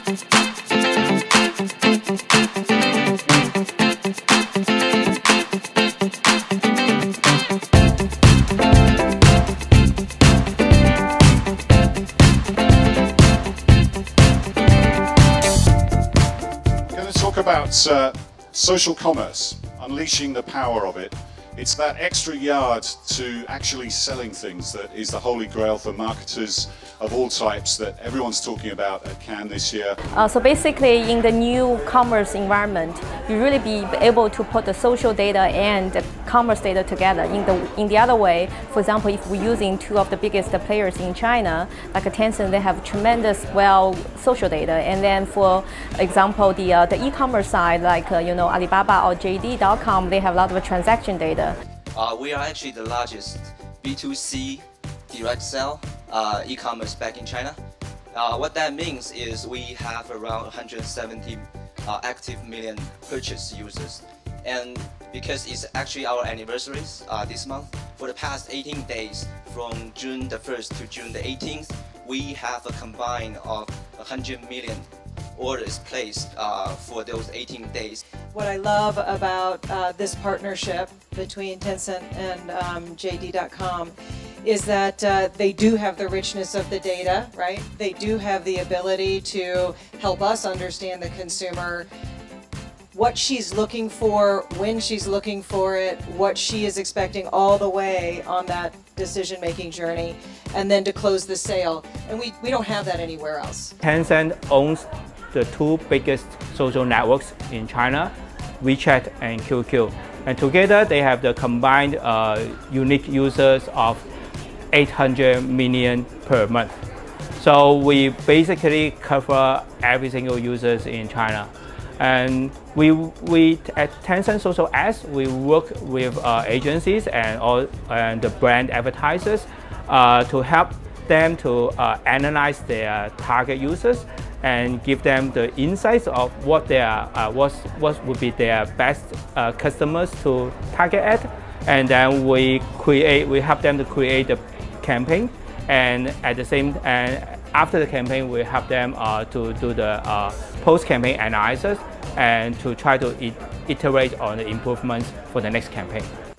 About social commerce, unleashing the power of it. It's that extra yard to actually selling things that is the holy grail for marketers of all types that everyone's talking about at Cannes this year. So basically, in the new commerce environment, you really be able to put the social data and the commerce data together. In the other way, for example, if we're using two of the biggest players in China, like Tencent, they have tremendous social data. And then, for example, the e-commerce side, like Alibaba or JD.com, they have a lot of transaction data. We are actually the largest B2C direct sell e-commerce back in China. What that means is we have around 170 active million purchase users. And because it's actually our anniversaries this month, for the past 18 days, from June the 1st to June the 18th, we have a combine of 100 million orders placed for those 18 days. What I love about this partnership between Tencent and JD.com is that they do have the richness of the data, right? They do have the ability to help us understand the consumer, what she's looking for, when she's looking for it, what she is expecting all the way on that decision-making journey, and then to close the sale. And we don't have that anywhere else. Tencent owns the two biggest social networks in China, WeChat and QQ. And together they have the combined unique users of 800 million per month. So we basically cover every single users in China. And we at Tencent Social Ads, we work with agencies and the brand advertisers to help them to analyze their target users and give them the insights of what would be their best customers to target at, and then we help them to create the campaign, and after the campaign we help them to do the post-campaign analysis and to try to iterate on the improvements for the next campaign.